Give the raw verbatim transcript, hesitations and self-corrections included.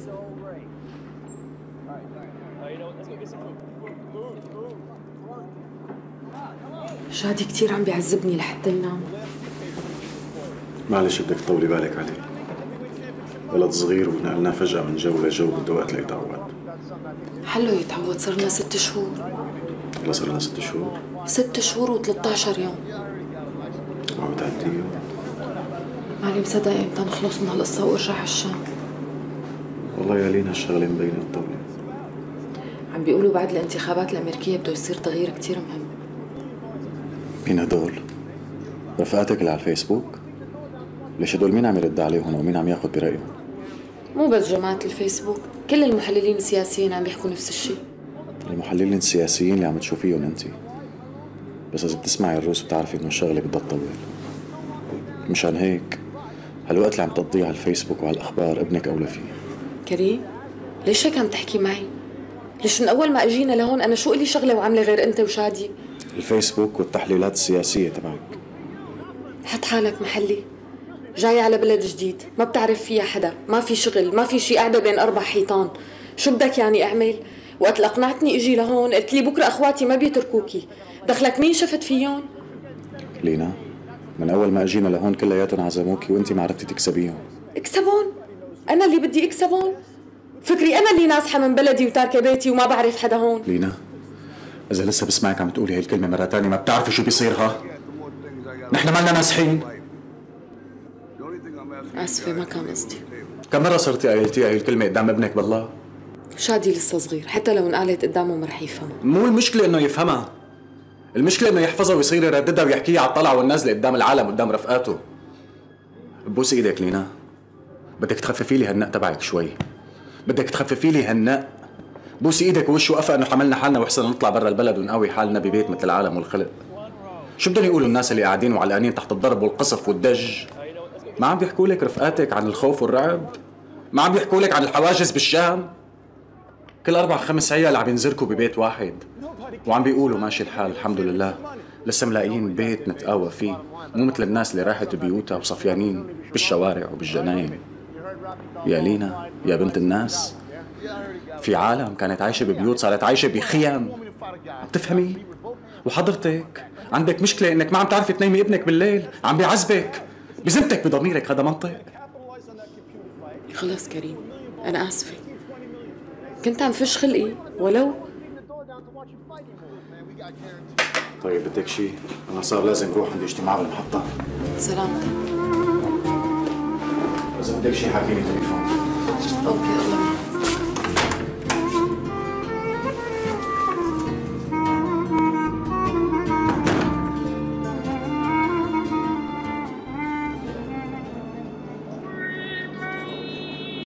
شادي كتير عم بيعذبني لحتى ينام. معلش بدك تطولي بالك عليه، ولد صغير ونقلناه فجأة من جو لجو بده وقت ليتعود. حلو يتعود، صرنا ست شهور. والله صرنا ست شهور؟ ست شهور وثلاثة عشر يوم. وعم بتعديه؟ ماني مصدقة امتى نخلص من هالقصة وارجع على الشام. والله يا لينا الشغلة مبينة الطاولة. عم بيقولوا بعد الانتخابات الأمريكية بده يصير تغيير كتير مهم. مين هدول؟ رفقاتك اللي على الفيسبوك؟ ليش هدول مين عم يرد عليهم ومين عم ياخذ برأيهم؟ مو بس جماعة الفيسبوك، كل المحللين السياسيين عم بيحكوا نفس الشيء. المحللين السياسيين اللي عم تشوفيهم انت، بس اذا بتسمعي الروس بتعرفي انه الشغله بدها تطول. مشان هيك هالوقت اللي عم تقضيه على الفيسبوك وعلى الاخبار ابنك اولى فيه. كريم، ليش هيك عم تحكي معي؟ ليش من اول ما اجينا لهون انا شو إلي شغله وعامله غير انت وشادي؟ الفيسبوك والتحليلات السياسيه تبعك. حط حالك محلي، جاي على بلد جديد ما بتعرف فيها حدا، ما في شغل، ما في شي، قاعده بين اربع حيطان. شو بدك يعني اعمل؟ وقت اللي اقنعتني اجي لهون قلت لي بكره اخواتي ما بيتركوكي، دخلك مين شفت فيهم؟ لينا، من اول ما اجينا لهون كلياتهم عزموكي وانت ما عرفتي تكسبيهم. اكسبون؟ انا اللي بدي اكسبون؟ فكري انا اللي نازحه من بلدي وتاركه بيتي وما بعرف حدا هون. لينا، اذا لسه بسمعك عم تقولي هاي الكلمه مره ثانيه ما بتعرفي شو بيصير. ها نحن مالنا نازحين. اسفه ما كان قصدي. كم مره صرتي قايلتي هاي الكلمه قدام ابنك بالله؟ شادي لسه صغير، حتى لو انقالت قدامه ما رح يفهمها. مو المشكله انه يفهمها، المشكله انه يحفظها ويصير يرددها ويحكيها على الطلعه والنازله قدام العالم قدام رفقاته. ببوس ايدك لينا، بدك تخففي لي هالنق تبعك شوي، بدك تخففي لي هالنق. بوسي ايدك ووش وقفه انه حملنا حالنا واحسن نطلع برا البلد ونقوي حالنا ببيت مثل العالم والخلق. شو بدهم يقولوا الناس اللي قاعدين وعلقانين تحت الضرب والقصف والدج؟ ما عم بيحكوا لك رفقاتك عن الخوف والرعب؟ ما عم بيحكوا لك عن الحواجز بالشام؟ كل اربع خمس عيال عم ينزركوا ببيت واحد وعم بيقولوا ماشي الحال الحمد لله، لسه ملاقيين بيت نتقاوى فيه، مو مثل الناس اللي راحت بيوتها وصفيانين بالشوارع وبالجناين. يا لينا يا بنت الناس، في عالم كانت عايشة ببيوت صارت عايشة بخيام. عم تفهمي؟ وحضرتك عندك مشكلة انك ما عم تعرفي تنيمي ابنك بالليل، عم بيعذبك بذمتك بضميرك. هذا منطق؟ خلص كريم انا اسفة، كنت عم فش خلقي ولو. طيب بدك شيء؟ انا صار لازم اروح عندي اجتماع بالمحطة. سلامتك. اذا بدك شيء حاكيني تليفون. اوكي الله معك.